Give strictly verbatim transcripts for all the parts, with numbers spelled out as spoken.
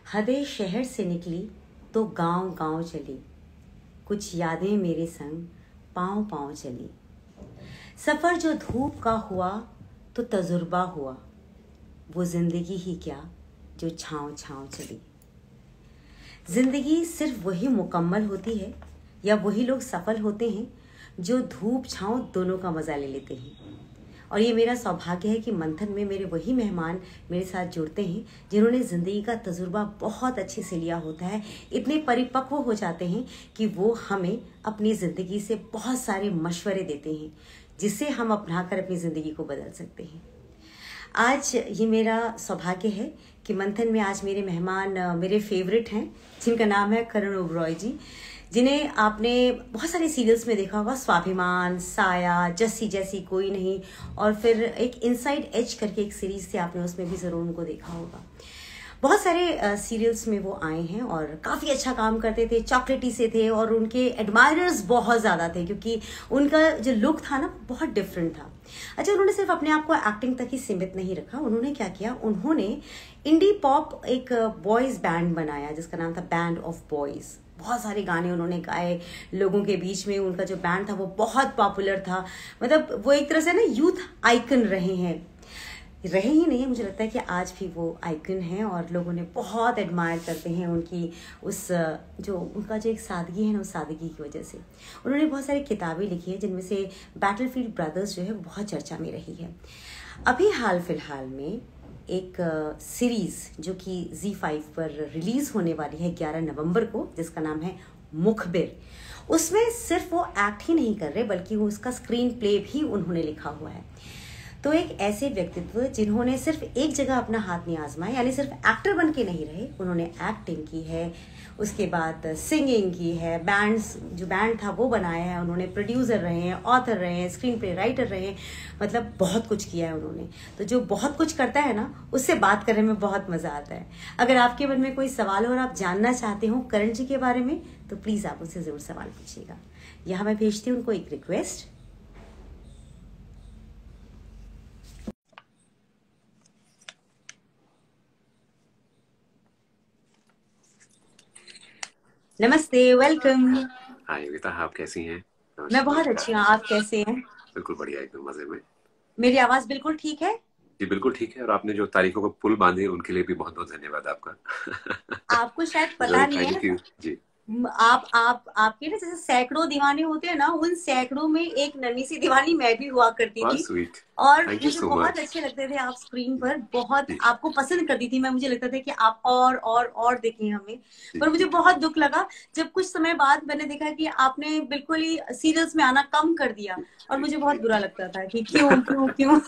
हदे शहर से निकली तो गांव गांव चली, कुछ यादें मेरे संग पाँव पाँव चली। सफ़र जो धूप का हुआ तो तजुर्बा हुआ, वो ज़िंदगी ही क्या जो छाँव छाँव चली। ज़िंदगी सिर्फ वही मुकम्मल होती है या वही लोग सफल होते हैं जो धूप छाँव दोनों का मज़ा ले लेते हैं। और ये मेरा सौभाग्य है कि मंथन में मेरे वही मेहमान मेरे साथ जुड़ते हैं जिन्होंने ज़िंदगी का तजुर्बा बहुत अच्छे से लिया होता है, इतने परिपक्व हो जाते हैं कि वो हमें अपनी ज़िंदगी से बहुत सारे मशवरे देते हैं जिसे हम अपनाकर अपनी ज़िंदगी को बदल सकते हैं। आज ये मेरा सौभाग्य है कि मंथन में आज मेरे मेहमान मेरे फेवरेट हैं, जिनका नाम है करण ओबरॉय जी, जिन्हें आपने बहुत सारे सीरियल्स में देखा होगा, स्वाभिमान, साया, जस्सी जैसी कोई नहीं, और फिर एक इनसाइड एज करके एक सीरीज थी, आपने उसमें भी ज़रूर उनको देखा होगा। बहुत सारे सीरियल्स में वो आए हैं और काफ़ी अच्छा काम करते थे, चॉकलेटी से थे और उनके एडमायरर्स बहुत ज़्यादा थे क्योंकि उनका जो लुक था ना बहुत डिफरेंट था। अच्छा, उन्होंने सिर्फ अपने आप को एक्टिंग तक ही सीमित नहीं रखा, उन्होंने क्या किया, उन्होंने इंडी पॉप एक बॉयज़ बैंड बनाया जिसका नाम था बैंड ऑफ बॉयज़। बहुत सारे गाने उन्होंने गाए लोगों के बीच में, उनका जो बैंड था वो बहुत पॉपुलर था, मतलब वो एक तरह से ना यूथ आइकन रहे हैं, रहे ही नहीं है, मुझे लगता है कि आज भी वो आइकन हैं और लोगों ने बहुत एडमायर करते हैं उनकी उस जो उनका जो एक सादगी है ना, उस सादगी की वजह से। उन्होंने बहुत सारी किताबें लिखी हैं जिनमें से बैटलफील्ड ब्रदर्स जो है वो बहुत चर्चा में रही है। अभी हाल फिलहाल में एक सीरीज़ जो कि ज़ी फाइव पर रिलीज़ होने वाली है ग्यारह नवंबर को, जिसका नाम है मुखबिर। उसमें सिर्फ वो एक्ट ही नहीं कर रहे बल्कि वो उसका स्क्रीन प्ले भी उन्होंने लिखा हुआ है। तो एक ऐसे व्यक्तित्व जिन्होंने सिर्फ एक जगह अपना हाथ नहीं आजमाया, यानी सिर्फ एक्टर बन के नहीं रहे, उन्होंने एक्टिंग की है, उसके बाद सिंगिंग की है, बैंड्स जो बैंड था वो बनाया है, उन्होंने प्रोड्यूसर रहे हैं, ऑथर रहे हैं, स्क्रीन प्ले राइटर रहे हैं, मतलब बहुत कुछ किया है उन्होंने। तो जो बहुत कुछ करता है ना, उससे बात करने में बहुत मज़ा आता है। अगर आपके मन में कोई सवाल हो और आप जानना चाहते हो करण जी के बारे में तो प्लीज़ आप उनसे ज़रूर सवाल पूछिएगा। यहाँ मैं भेजती हूँ उनको एक रिक्वेस्ट। नमस्ते, वेलकम। हाय विता, आप कैसी हैं? मैं बहुत अच्छी हूँ, आप कैसे हैं? बिल्कुल बढ़िया, एकदम मजे में। मेरी आवाज बिल्कुल ठीक है? जी बिल्कुल ठीक है। और आपने जो तारीखों को पुल बांधे उनके लिए भी बहुत बहुत धन्यवाद आपका। आपको शायद पता नहीं है, जी आप आप आपके ना जैसे सैकड़ों दीवाने होते हैं ना, उन सैकड़ों में एक नन्ही सी दीवानी मैं भी हुआ करती थी। स्वीट। और मुझे so बहुत much. अच्छे लगते थे आप स्क्रीन पर, बहुत आपको पसंद करती थी मैं, मुझे लगता था कि आप और और और देखें हमें। पर मुझे बहुत दुख लगा जब कुछ समय बाद मैंने देखा कि आपने बिल्कुल ही सीरियल्स में आना कम कर दिया और मुझे बहुत बुरा लगता था कि क्यों क्यों क्यों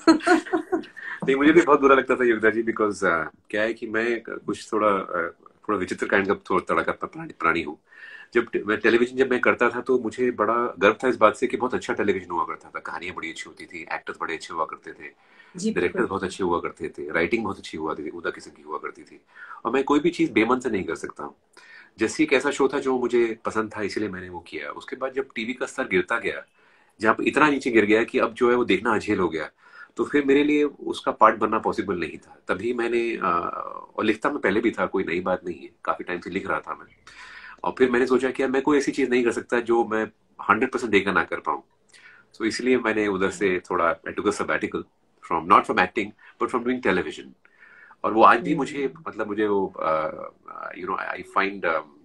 नहीं, मुझे भी बहुत बुरा लगता था योगिता जी, बिकॉज uh, क्या है कि मैं कुछ थोड़ा uh, थोड़ा विचित्र काइंड का थोड़ा तड़का प्राणी, प्राणी हूँ। जब मैं टेलीविजन जब मैं करता था तो मुझे बड़ा गर्व था इस बात से कि बहुत अच्छा टेलीविजन हुआ करता था, कहानियां बड़ी अच्छी होती थी, एक्टर्स बड़े अच्छे हुआ करते थे, डायरेक्टर्स बहुत अच्छे हुआ करते थे, राइटिंग बहुत अच्छी हुआ थी, उदा किस्म की हुआ करती थी। और मैं कोई भी चीज बेमन से नहीं कर सकता हूँ। जैसे एक ऐसा शो था जो मुझे पसंद था, इसीलिए मैंने वो किया। उसके बाद जब टीवी का स्तर गिरता गया, जहाँ पर इतना नीचे गिर गया कि अब जो है वो देखना अझेल हो गया, तो फिर मेरे लिए उसका पार्ट बनना पॉसिबल नहीं था। तभी मैंने आ, और लिखता मैं पहले भी था, कोई नई बात नहीं है, काफी टाइम से लिख रहा था मैं। और फिर मैंने सोचा कि मैं कोई ऐसी चीज नहीं कर सकता जो मैं हंड्रेड परसेंट देकर ना कर पाऊँ। सो इसलिए मैंने उधर से थोड़ा I took a sabbatical from not from acting but from doing television. और वो आज भी मुझे मतलब मुझे वो you know I find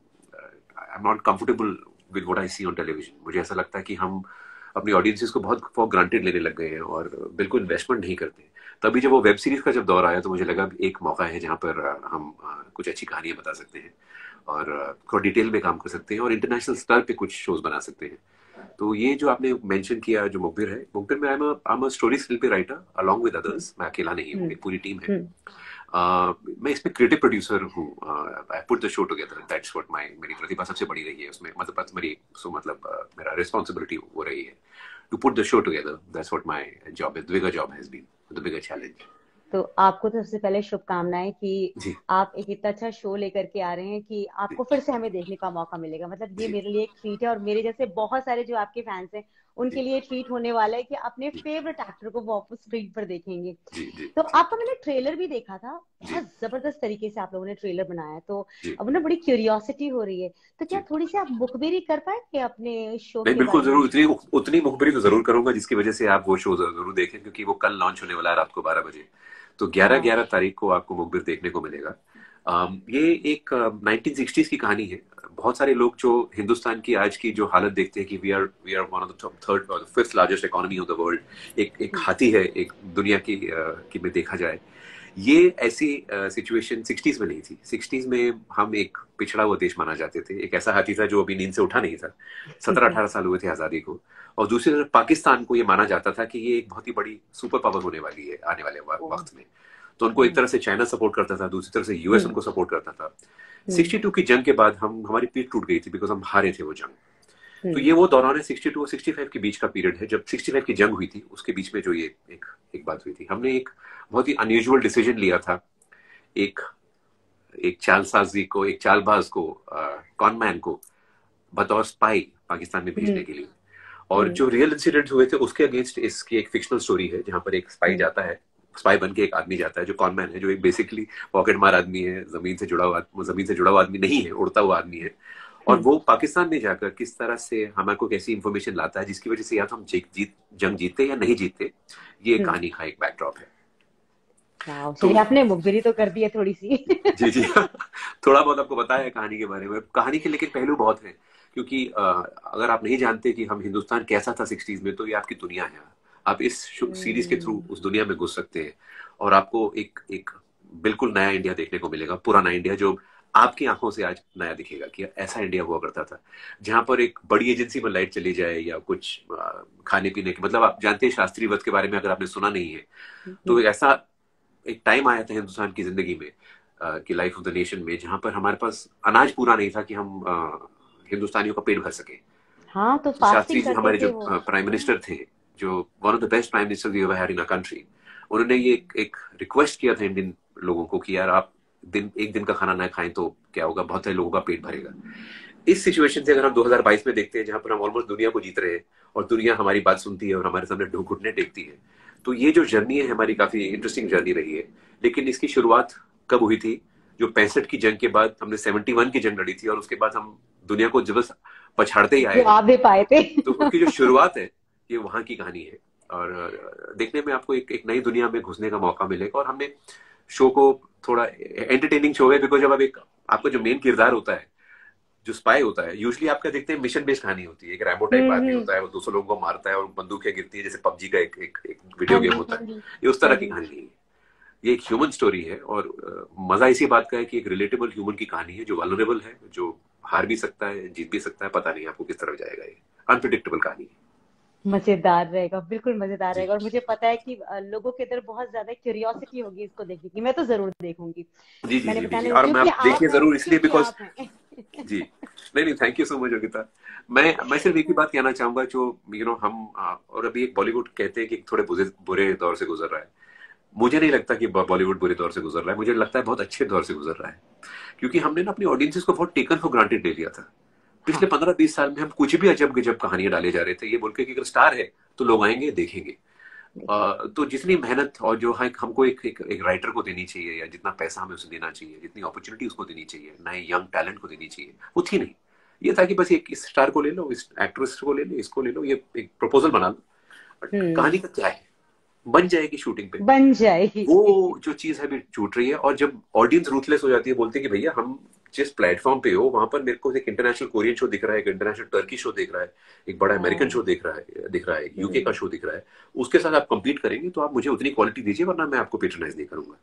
I am not comfortable with what I see on television. मुझे ऐसा लगता है कि हम अपनी ऑडियंसेस को बहुत फॉर ग्रांटेड लेने लग गए हैं और बिल्कुल इन्वेस्टमेंट नहीं करते। तभी जब वो वेब सीरीज का जब दौर आया तो मुझे लगा एक मौका है जहाँ पर हम कुछ अच्छी कहानियां बता सकते हैं और थोड़ा डिटेल में काम कर सकते हैं और इंटरनेशनल स्तर पे कुछ शोज बना सकते हैं। तो ये जो आपने मेंशन किया जो मुखबिर है, मुखबिर में I am a story screenplay writer along with others. मैं अकेला नहीं हूँ, एक पूरी टीम है। Uh, मैं इसमें क्रिएटिव प्रोड्यूसर हूँ। I put the show together, that's what my मेरी प्रतिभा सबसे बड़ी रही है उसमें, मतलब मेरी सो मतलब uh, मेरा रिस्पांसिबिलिटी वो रही है to put the show together. That's what my job is, bigger job has been, the bigger challenge. तो आपको तो सबसे पहले शुभकामनाएं कि आप एक इतना अच्छा शो लेकर के आ रहे हैं कि आपको फिर से हमें देखने का मौका मिलेगा। मतलब ये मेरे लिए एक ट्रीट है और मेरे जैसे बहुत सारे जो आपके फैंस हैं उनके जी लिए ट्रीट होने वाला है कि अपने जी फेवरेट एक्टर को वापस स्क्रीन पर देखेंगे। जी जी तो जी आपका मैंने ट्रेलर भी देखा था, जी बहुत जबरदस्त तरीके से आप लोगों ने ट्रेलर बनाया है, तो जी अब ना बड़ी क्यूरियोसिटी हो रही है। तो क्या जी। थोड़ी सी आप मुखबिरी कर पाएंगे अपने शो नहीं, के बिल्कुल बारे में? जरूर, उतनी उतनी मुखबिरी तो जरूर करूंगा जिसकी वजह से आप वो शो जरूर देखें, क्योंकि वो कल लॉन्च होने वाला है रात को बारह बजे। तो ग्यारह हाँ। ग्यारह तारीख को आपको मुखबिर देखने को मिलेगा। अम, ये एक नाइनटीन सिक्सटीज की कहानी है। बहुत सारे लोग जो हिंदुस्तान की आज की जो हालत देखते हैं कि we are we are one of the third और fifth largest economy of the world, एक एक हम्म। हाथी है एक दुनिया की अ, की में देखा जाए। ये ऐसी सिचुएशन सिक्सटीज में नहीं थी। सिक्सटीज में हम एक पिछड़ा हुआ देश माना जाते थे। एक ऐसा हाथी था जो अभी नींद से उठा नहीं था। सत्रह अठारह साल हुए थे आजादी को। और दूसरी तरफ पाकिस्तान को ये माना जाता था कि ये एक बहुत ही बड़ी सुपर पावर होने वाली है आने वाले व- ओ। वक्त में। तो उनको एक हम्म। तरह से चाइना सपोर्ट करता था, दूसरी तरफ से यूएस हम्म। उनको सपोर्ट करता था। हम्म। सिक्सटी टू की जंग के बाद हम हमारी पीठ टूट गई थी, बिकॉज हम हारे थे वो जंग। तो हम्म। ये वो दौरान है, सिक्सटी टू और सिक्सटी फाइव के बीच का पीरियड है, जब सिक्सटी फाइव की जंग हुई थी उसके बीच में जो ये एक एक बात हुई थी। हमने एक बहुत ही अनयूजुअल डिसीजन लिया था। एक एक चालसाजी को, एक चालबाज को, कॉनमैन को बतौर स्पाई पाकिस्तान में भेजने हम्म। के लिए। और हम्म। जो रियल इंसिडेंट्स हुए थे उसके अगेंस्ट इसकी एक फिक्शनल स्टोरी है, जहां पर एक स्पाई हम्म। जाता है। स्पाई बन के एक आदमी जाता है जो कॉनमैन है, जो एक बेसिकली पॉकेट मार आदमी है, जमीन से जुड़ा हुआ आदमी- जमीन से जुड़ा हुआ आदमी नहीं है, उड़ता हुआ आदमी है। और हम्म। वो पाकिस्तान में जाकर किस तरह से हमारे को कैसी इंफॉर्मेशन लाता है जिसकी वजह से या तो हम जीत जीत जंग जीतते या नहीं जीतते। ये हम्म। कहानी का एक बैकड्रॉप है। वाह, तो चलिए आपने मुखबिरी तो कर दी है थोड़ी सी। जी जी थोड़ा बहुत आपको बताया है कहानी के बारे में। कहानी के लेकिन पहलू बहुत हैं, क्योंकि अ, अगर आप नहीं जानते कि हम हिंदुस्तान कैसा था सिक्सटीज में, तो ये आपकी दुनिया है। आप इस सीरीज के थ्रू हम्म। उस दुनिया में घुस सकते हैं और आपको एक एक बिल्कुल नया इंडिया देखने को मिलेगा। पुराना इंडिया जो आपकी आंखों से आज नया दिखेगा कि ऐसा इंडिया हुआ करता था, जहां पर एक बड़ी एजेंसी में लाइट चली जाए या कुछ अ, खाने पीने के, मतलब आप जानते हैं शास्त्री वध के बारे में, अगर आपने सुना नहीं है तो हम्म। ऐसा एक टाइम आया था हिंदुस्तान की जिंदगी में, अ, की लाइफ ऑफ द नेशन में, जहां पर हमारे पास अनाज पूरा नहीं था कि हम अ, हिंदुस्तानियों का पेट भर सके। हाँ, तो तो शास्त्री फास्टिंग जी करते हमारे थे जो वो। प्राइम मिनिस्टर थे, जो one of the best prime minister we ever had in a country, उन्होंने ये एक, एक रिक्वेस्ट किया था इंडियन लोगों को कि यार आप दिन एक दिन का खाना ना खाएं तो क्या होगा, बहुत सारे लोगों का पेट भरेगा। इस सिचुएशन से अगर हम दो हज़ार बाईस में देखते हैं, जहां पर हम ऑलमोस्ट दुनिया को जीत रहे हैं और दुनिया हमारी बात सुनती है और हमारे सामने घुटने टेकती है, तो ये जो जर्नी है हमारी काफी इंटरेस्टिंग जर्नी रही है। लेकिन इसकी शुरुआत कब हुई थी? जो पैंसठ की जंग के बाद हमने सेवेंटी वन की जंग लड़ी थी और उसके बाद हम दुनिया को जब पछाड़ते ही आए हैं। जवाब दे पाए थे। तो उसकी जो शुरुआत है ये वहां की कहानी है। और अ, देखने में आपको एक, एक नई दुनिया में घुसने का मौका मिलेगा। और हमने शो को थोड़ा एंटरटेनिंग शो है, बिकॉज जब आप एक आपका जो मेन किरदार होता है, जो स्पाई होता है, यूजली आपका देखते हैं मिशन बेस्ड कहानी होती है। एक रैम्बो टाइप हम्म। आदमी हम्म। होता है, वो दो सौ लोगों को मारता है और बंदूकें गिरती है, जैसे पबजी का एक, एक, एक वीडियो हाँ गेम जी, होता हाँ है। जी। ये उस हाँ तरह की जी। कहानी नहीं है। ये एक ह्यूमन स्टोरी है। और अ, मजा इसी बात का है कि एक रिलेटेबल ह्यूमन की कहानी है, जो वल्नरेबल है, जो हार भी सकता है, जीत भी सकता है, पता नहीं आपको किस तरफ जाएगा। ये अनप्रिडिक्टेबल कहानी है। मजेदार रहेगा, बिल्कुल मजेदार जी रहेगा, और मुझे पता है कि अ, लोगों के अंदर बहुत ज्यादा क्यूरियोसिटी होगी इसको देखने की। मैं तो जरूर देखूंगी। जी जी मैंने जी बताया जी नहीं, और मैं क्योंकि आप आप देखिए हैं, जरूर इसलिए क्योंकि बिकॉज आप हैं। जी, नहीं नहीं, thank you so much Yogita. मैं मैं सिर्फ एक ही बात कहना चाहूंगा, जो यू नो हम आ, और अभी एक बॉलीवुड कहते हैं कि थोड़े बुरे बुरे दौर से गुजर रहा है। मुझे नहीं लगता कि बॉलीवुड बुरे दौर से गुजर रहा है, मुझे लगता है बहुत अच्छे दौर से गुजर रहा है। क्योंकि हमने ना अपनी ऑडियंसेस को बहुत टेकन फॉर ग्रांटेड ले लिया था। पिछले हाँ। पंद्रह बीस साल में हम कुछ भी अजब गजब कहानियां डाले जा रहे थे, ये बोल के कि अगर स्टार है तो लोग आएंगे देखेंगे। देखिए। अ, तो जितनी मेहनत और जो है हमको एक, एक एक राइटर को देनी चाहिए, या जितना पैसा हमें उसे देना चाहिए, जितनी अपॉर्चुनिटी उसको देनी चाहिए, नए यंग टैलेंट को देनी चाहिए, वो थी नहीं। ये था कि बस एक इस स्टार को ले लो, इस एक्ट्रेस को ले लो, इसको ले लो, ये एक प्रपोजल बना लो। बट हम्म। कहानी का क्या है, बन जाएगी शूटिंग पे। बन जाएगी। वो जो चीज है अभी छूट रही है। और जब ऑडियंस रूथलेस हो जाती है, बोलते हैं कि भैया हम जिस प्लेटफॉर्म पे हो वहां पर मेरे को एक इंटरनेशनल कोरियन शो दिख रहा है, एक इंटरनेशनल टर्की शो दिख रहा है, एक बड़ा अमेरिकन शो हाँ। दिख रहा है दिख रहा है यूके का हम्म। शो दिख रहा है, उसके साथ आप compete करेंगे तो आप मुझे उतनी क्वालिटी दीजिए, वरना मैं आपको पेट्रोनाइज नहीं करूंगा।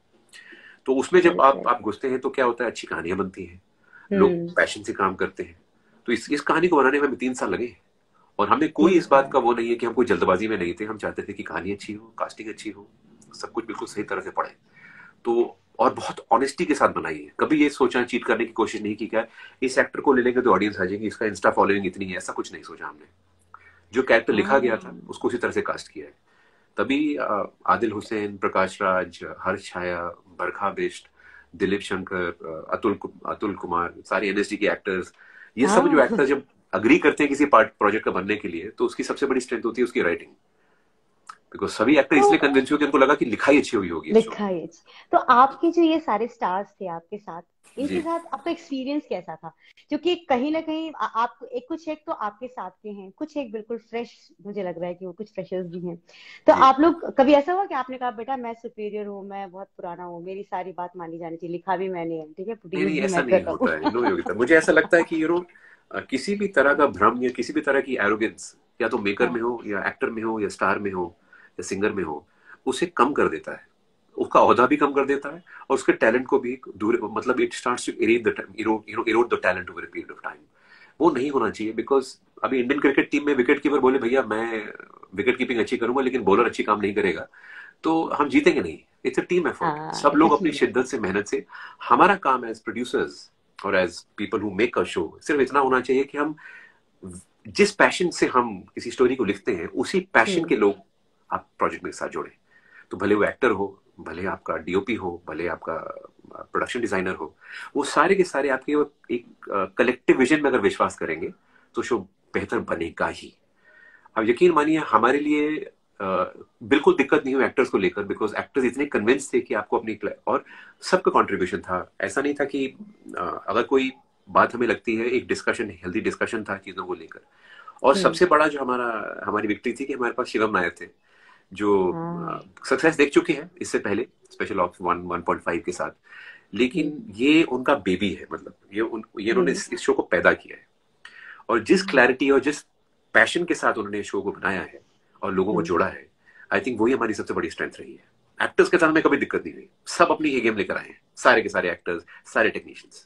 तो उसमें जब आप बिल्कुल। आप घुसते हैं तो क्या होता है, अच्छी कहानियां बनती हैं, लोग हम्म। पैशन से काम करते हैं। तो इस इस कहानी को बनाने में हमें तीन साल लगे। और हमें कोई तीन इस बात साल का वो नहीं है कि हम कोई जल्दबाजी में नहीं थे। हम चाहते थे कि कहानी अच्छी हो, कास्टिंग अच्छी हो, सब कुछ बिल्कुल सही तरह से पड़े। तो और बहुत ऑनेस्टी के साथ बनाई है। कभी ये सोचा, चीट करने की कोशिश नहीं की क्या इस एक्टर को ले लेंगे तो ऑडियंस आ जाएगी, इसका इंस्टा फॉलोइंग इतनी है, ऐसा कुछ नहीं सोचा हमने। जो कैरेक्टर लिखा गया था हाँ। उसको उसी तरह से कास्ट किया है। तभी अ, आदिल हुसैन, प्रकाश राज, हर्ष छाया, बरखा बिष्ट, दिलीप शंकर, अ, अतुल अतुल कुमार, सारे एनएसडी के एक्टर्स, ये सब जो हाँ। एक्टर्स जब अग्री करते हैं किसी पार्ट प्रोजेक्ट का बनने के लिए, तो उसकी सबसे बड़ी स्ट्रेंथ होती है उसकी राइटिंग, बिकॉज सभी एक्टर तो इसलिए कन्विंस हुए कि उनको लगा कि लिखाई अच्छी हुई होगी इस शो लिखा है। तो आपके जो ये सारे स्टार्स थे आपके साथ, में। इनके जी साथ आपका एक्सपीरियंस कैसा था? क्योंकि कहीं ना कहीं आ, आप एक कुछ एक तो आपके साथ के हैं, कुछ एक बिल्कुल फ्रेश, मुझे लग रहा है कि वो कुछ फ्रेशर्स भी हैं। तो जी आप लोग कभी ऐसा हुआ कि आपने कहा बेटा मैं सुपीरियर हूँ, मैं बहुत पुराना हूँ, मेरी सारी बात मानी जानी चाहिए, लिखा भी मैंने है, ठीक है, नहीं प्रोड्यूस नहीं, भी ऐसा मैं नहीं कर रहा होता है, नो हूँ? योगिता। मुझे ऐसा लगता है कि यू नो किसी भी तरह का भ्रम या किसी भी तरह की एरोगेंस, या तो मेकर में हाँ। हो या एक्टर में हो या स्टार में हो या सिंगर में हो, उसे कम कर देता है, उसका ओहदा भी कम कर देता है, और उसके टैलेंट को भी दूर, मतलब it starts to erode the erode the talent over a period of time. वो नहीं होना चाहिए, बिकॉज अभी इंडियन क्रिकेट टीम में विकेट कीपर बोले भैया मैं विकेट कीपिंग अच्छी करूंगा लेकिन बॉलर अच्छी काम नहीं करेगा, तो हम जीतेंगे नहीं। इट्स अ टीम एफर्ट, हाँ, सब इट्स अ लोग अपनी टीम। शिद्दत से, मेहनत से। हमारा काम एज प्रोड्यूसर्स और as people who make a show सिर्फ इतना होना चाहिए कि हम जिस पैशन से हम किसी स्टोरी को लिखते हैं, उसी पैशन हम्म। के लोग आप प्रोजेक्ट में साथ जोड़ें। तो भले वो एक्टर हो, भले आपका डीओपी हो, भले आपका प्रोडक्शन डिजाइनर हो, वो सारे के सारे आपके वो एक कलेक्टिव विजन में अगर विश्वास करेंगे तो शो बेहतर बनेगा ही। अब यकीन मानिए हमारे लिए अ, बिल्कुल दिक्कत नहीं हुई एक्टर्स को लेकर, बिकॉज एक्टर्स इतने कन्विंस थे कि आपको अपनी क्ला- और सबका कंट्रीब्यूशन था। ऐसा नहीं था कि अ, अगर कोई बात हमें लगती है, एक डिस्कशन, हेल्दी डिस्कशन था चीजों को लेकर। और हम्म। सबसे बड़ा जो हमारा हमारी विक्ट्री थी कि हमारे पास शिवम नायर थे, जो हाँ। सक्सेस देख चुके हैं इससे पहले special ops one one point five के साथ, हम्म। लेकिन ये उनका बेबी है, मतलब ये उन ये उन्होंने हम्म। इस, इस शो को पैदा किया है। और जिस हम्म। क्लैरिटी और जिस पैशन के साथ उन्होंने शो को बनाया है और लोगों को हम्म। जोड़ा है, आई थिंक वही हमारी सबसे बड़ी स्ट्रेंथ रही है। एक्टर्स के साथ हमें कभी दिक्कत नहीं हुई, सब अपनी ये गेम लेकर आए हैं, सारे के सारे एक्टर्स, सारे टेक्नीशियंस।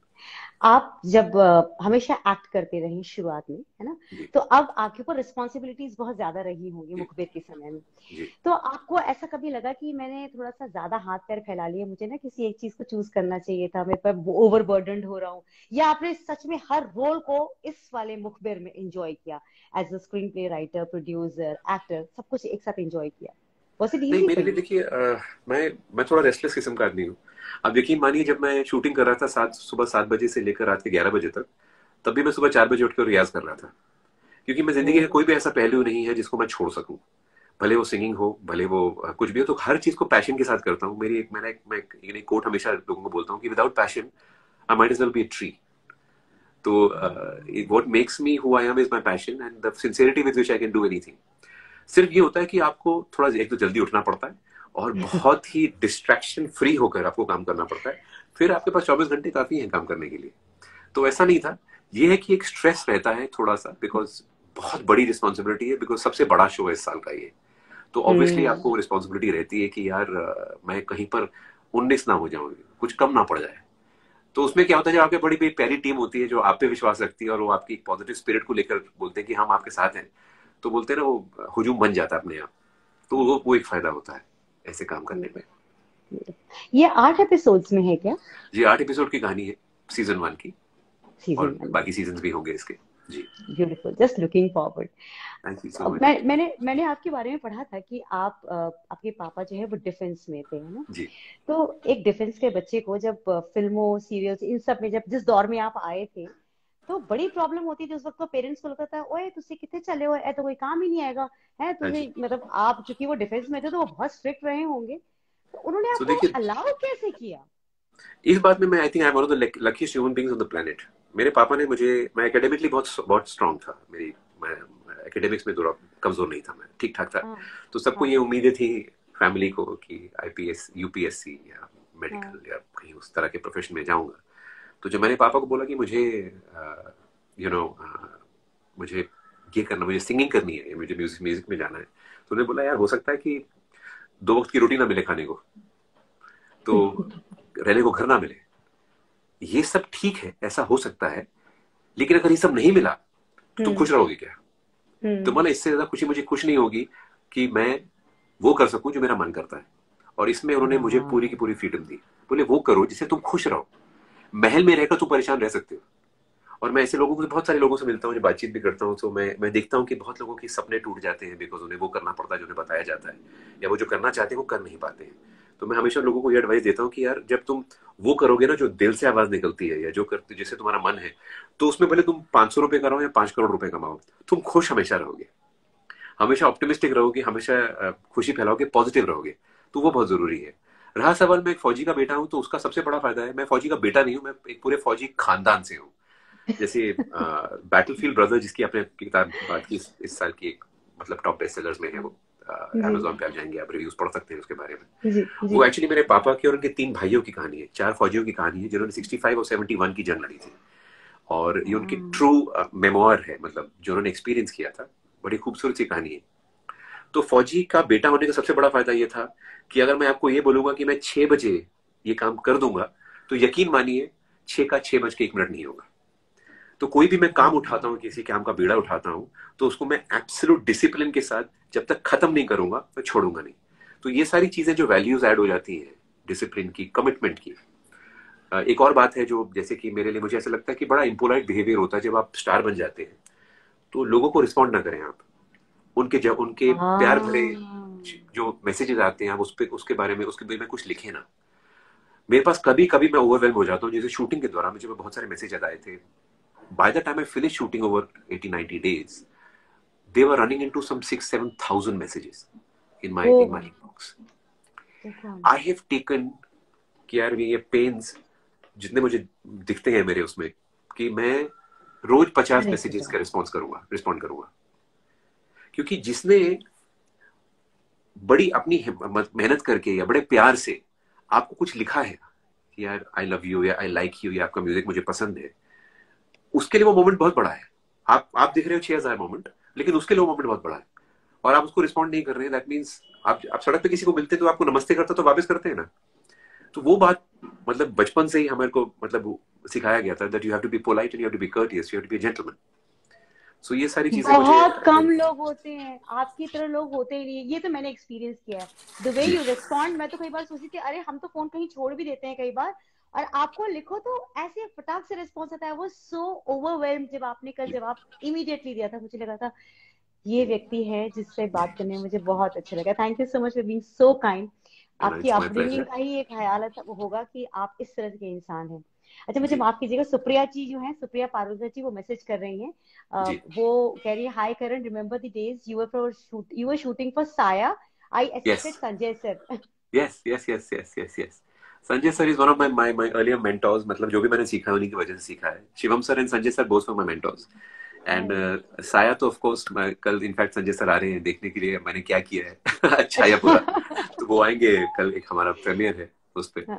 आप जब अ, हमेशा एक्ट करते रहे शुरुआत में, है ना, जी तो अब आपके ऊपर रिस्पॉन्सिबिलिटीज बहुत ज्यादा रही होंगी जी मुखबिर के समय में। जी। तो आपको ऐसा कभी लगा कि मैंने थोड़ा सा ज्यादा हाथ पैर फैला लिए, मुझे ना किसी एक चीज को चूज करना चाहिए था, मेरे पर ओवर बर्डनड हो रहा हूँ? या आपने सच में हर रोल को इस वाले मुखबिर में एंजॉय किया, as a screenplay writer, producer, actor, सब कुछ एक साथ एंजॉय किया? वॉज इट नहीं, इजी मेरे फॉर लिए यू? देखिए, अ, मैं मैं थोड़ा रेस्टलेस किस्म का आदमी हूँ। अब यकीन मानिए जब मैं शूटिंग कर रहा था सात सुबह सात बजे से लेकर रात के ग्यारह बजे तक, तब भी मैं सुबह चार बजे उठकर रियाज कर रहा था, क्योंकि मैं जिंदगी का ओ। कोई भी ऐसा पहलू नहीं है जिसको मैं छोड़ सकूं। भले वो सिंगिंग हो, भले वो अ, कुछ भी हो, तो हर चीज को पैशन के साथ करता हूँ। मेरी एक मैंने एक मैं एक, एक कोट हमेशा लोगों को बोलता हूँ कि without passion I might as well be a tree. तो what makes me who I am is my passion and the sincerity with which I can do anything. सिर्फ ये होता है कि आपको थोड़ा एक तो जल्दी उठना पड़ता है, और बहुत ही डिस्ट्रैक्शन फ्री होकर आपको काम करना पड़ता है। फिर आपके पास चौबीस घंटे काफी हैं काम करने के लिए। तो ऐसा नहीं था। ये है कि एक स्ट्रेस रहता है थोड़ा सा, बिकॉज बहुत बड़ी रिस्पॉन्सिबिलिटी है, बिकॉज सबसे बड़ा शो है इस साल का ये। तो ऑब्वियसली हम्म। आपको रिस्पॉन्सिबिलिटी रहती है कि यार अ, मैं कहीं पर उन्नीस ना हो जाऊं, कुछ कम ना पड़ जाए। तो उसमें क्या होता है, जब आपकी बड़ी बड़ी प्यारी टीम होती है जो आप पे विश्वास रखती है और वो आपकी पॉजिटिव स्पिरिट को लेकर बोलते हैं कि हम आपके साथ हैं, तो बोलते हैं ना, वो हुजूम बन जाता है अपने आप। तो वो वो एक फायदा होता है ऐसे काम करने में। ये आठ एपिसोड्स में है क्या? जी, आठ एपिसोड की कहानी है सीजन वन की, सीजन और वन में? बाकी सीजन भी होंगे इसके। जी। Beautiful, just looking forward. Thank you so अब मच। मैं मैंने मैंने आपके बारे में पढ़ा था कि आप अ, आपके पापा जो है वो डिफेंस में थे, है ना? जी तो एक डिफेंस के बच्चे को जब अ, फिल्मों, सीरियल्स, इन सब में जब जिस दौर में आप आए थे, तो बड़ी प्रॉब्लम होती थी उस वक्त। तो पेरेंट्स को लगता था ओए तुझे कितने चले हो, ऐ तो कोई काम ही नहीं आएगा, है हाँ तुझे, जी। मतलब आप चूंकि वो डिफेंस में थे तो वो बहुत स्ट्रिक्ट रहे होंगे, तो उन्होंने तो आपको देखिए, अलाउ कैसे किया? इस बात में मैं I think I am one of the luckiest human beings on the planet. मेरे पापा ने मुझे, मैं एकेडमिकली बहुत बहुत स्ट्रांग था, मेरी मैं एकेडमिक्स में थोड़ा कमजोर नहीं था, मैं ठीक ठाक था। हाँ। तो सबको हाँ। ये उम्मीदें थी फैमिली को कि आईपीएस, यूपीएससी या हाँ। मेडिकल या कहीं उस तरह के प्रोफेशन में जाऊंगा। तो जब मैंने पापा को बोला कि मुझे यू नो मुझे ये करना, मुझे सिंगिंग करनी है, मुझे म्यूजिक म्यूजिक में जाना है, तो उन्होंने बोला यार हो सकता है कि दो वक्त की रोटी ना मिले खाने को, तो रहने को घर ना मिले, ये सब ठीक है, ऐसा हो सकता है, लेकिन अगर ये सब नहीं मिला तो तुम हम्म। खुश रहोगे क्या? तो हम्म। बोला इससे ज्यादा खुशी मुझे खुश नहीं होगी कि मैं वो कर सकूं जो मेरा मन करता है। और इसमें उन्होंने मुझे पूरी की हाँ। पूरी फ्रीडम दी। बोले वो करो जिससे तुम खुश रहो, महल में रहकर तुम परेशान रह सकते हो। और मैं ऐसे लोगों को, बहुत सारे लोगों से मिलता हूँ, जो बातचीत भी करता हूँ, तो मैं मैं देखता हूँ कि बहुत लोगों के सपने टूट जाते हैं बिकॉज उन्हें वो करना पड़ता है जो उन्हें बताया जाता है, या वो जो करना चाहते हैं वो कर नहीं पाते हैं। तो मैं हमेशा लोगों को ये एडवाइस देता हूँ कि यार जब तुम वो करोगे ना जो दिल से आवाज निकलती है या जो करते जिससे तुम्हारा मन है, तो उसमें भले तुम पांच सौ रुपए करो या पांच करोड़ रुपए कमाओ, तुम खुश हमेशा रहोगे, हमेशा ऑप्टिमिस्टिक रहोगे, हमेशा खुशी फैलाओगे, पॉजिटिव रहोगे। तो वो बहुत जरूरी है। रहा सवाल, मैं एक फौजी का बेटा हूं तो उसका सबसे बड़ा फायदा है, मैं फौजी का बेटा नहीं हूं, मैं एक पूरे फौजी खानदान से हूं। जैसे बैटलफील्ड ब्रदर जिसकी आपने किताब बात की इस, इस साल की एक मतलब टॉप बेस्ट सेलर्स में है, वो अमेज़न पे आप जाएंगे, आप रिव्यूज पढ़ सकते हैं उसके बारे में। जी, जी। वो एक्चुअली मेरे पापा की और उनके तीन भाइयों की कहानी है, चार फौजियों की कहानी है जिन्होंने सिक्सटी फाइव और सेवेंटी वन की जंग लड़ी थी, और ये उनकी ट्रू मेमोर है, मतलब जो उन्होंने एक्सपीरियंस किया था। बड़ी खूबसूरत सी कहानी है। तो फौजी का बेटा होने का सबसे बड़ा फायदा ये था कि अगर मैं आपको ये बोलूंगा कि मैं छह बजे ये काम कर दूंगा, तो यकीन मानिए छह का छह बज के एक मिनट नहीं होगा। तो कोई भी मैं काम उठाता हूँ, किसी काम का बीड़ा उठाता हूँ, तो उसको मैं एब्सोल्यूट डिसिप्लिन के साथ जब तक खत्म नहीं करूंगा मैं छोड़ूंगा नहीं। तो ये सारी चीजें जो वैल्यूज ऐड हो जाती हैं, डिसिप्लिन की, कमिटमेंट की। एक और बात है जो जैसे कि मेरे लिए मुझे ऐसा लगता है कि बड़ा इम्पोलाइट बिहेवियर होता है जब आप स्टार बन जाते हैं, तो लोगों को रिस्पॉन्ड ना करें आप, उनके जब उनके प्यार भरे जो मैसेजेस आते हैं आप उस पे उसके बारे में उसके बारे में कुछ लिखे ना। मेरे पास कभी कभी मैं ओवरवेल्म हो जाता हूँ, जैसे शूटिंग के दौरान मुझे बहुत सारे मैसेज आए थे। By the time I finish shooting over eighty ninety days, they were running into some six seven thousand messages in my in my inbox. I have taken कि यार ये पेन्स जितने मुझे दिखते हैं मेरे उसमें, कि मैं रोज पचास मैसेजेस का रिस्पॉन्स करूंगा रिस्पॉन्ड करूंगा क्योंकि जिसने बड़ी अपनी मेहनत करके या बड़े प्यार से आपको कुछ लिखा है कि यार आई लव यू या आई लाइक यू या आपका म्यूजिक मुझे पसंद है, उसके लिए वो मोमेंट बहुत बड़ा है। आप आप देख रहे हो छह हजार मोमेंट, लेकिन उसके लिए वो मोमेंट बहुत बड़ा है और आप उसको रिस्पॉन्ड नहीं कर रहे हैं। दैट मीन्स आप आप सड़क पे किसी को मिलते तो आपको नमस्ते करते तो वापस करते हैं ना। तो वो बात मतलब बचपन से ही हमारे को मतलब सिखाया गया था that you have to be polite and you have to be courteous, you have to be gentleman. So ये सारी चीजें बहुत मुझे कम लोग होते हैं, आपकी तरह लोग होते ही नहीं। ये तो मैंने एक्सपीरियंस किया है, द वे यू रिस्पॉन्ड। मैं तो कई बार सोचती थी अरे हम तो फोन कहीं छोड़ भी देते हैं कई बार, और आपको लिखो तो ऐसे फटाक से रिस्पॉन्स आता है। वो सो ओवरवेल्म जब आपने कल जवाब इमीडिएटली दिया था, मुझे लगा था ये व्यक्ति है जिससे बात करने में मुझे बहुत अच्छा लगा। Thank you so much for being so kind. आपकी अपब्रिंगिंग का ही एक ख्याल होगा कि आप इस तरह के इंसान हैं। अच्छा मुझे माफ कीजिएगा, सुप्रिया जी जो है, सुप्रिया पारुजा जी, वो मैसेज कर रही हैं। uh, वो कह रही है hi Karan, remember the days you were for shoot you were shooting for Saaya, I assisted Sanjay sir. Yes yes yes yes yes yes Sanjay sir is one of my my my earlier mentors. मतलब जो भी मैंने सीखा उन्हीं की वजह से सीखा है। Shivam sir and Sanjay sir both were my mentors and Saaya तो ऑफ कोर्स कल इनफैक्ट संजय सर आ रहे हैं देखने के लिए मैंने क्या किया है अच्छा या बुरा। तो वो आएंगे कल, एक हमारा प्रीमियर है उस पे।